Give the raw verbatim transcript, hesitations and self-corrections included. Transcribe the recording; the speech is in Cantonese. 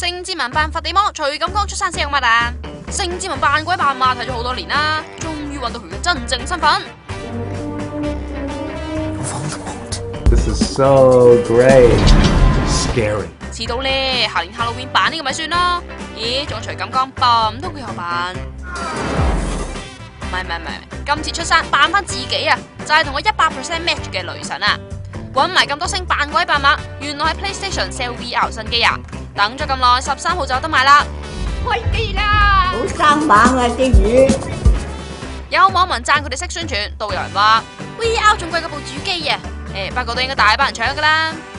星之文扮佛地魔，徐錦江出山先有乜蛋？星之文扮鬼扮馬睇咗好多年啦，終於揾到佢嘅真正身份。 This is so great, scary。 遲到咧，下年 Halloween 扮呢個咪算咯。咦，仲有徐錦江扮，唔通佢又扮？唔係唔係唔係，今次出山扮翻自己啊，就係同我一百 percent match 嘅雷神啊！揾埋咁多星扮鬼扮馬，原來係 PlayStation sell V R 新機啊！等咗咁耐，十三號就有得買啦，開機啦！ 好生猛啊啲魚！ 有網民讚佢哋識宣傳，都有人話 V R 仲貴過部主機啊！誒，不過都應該大班人搶噶啦。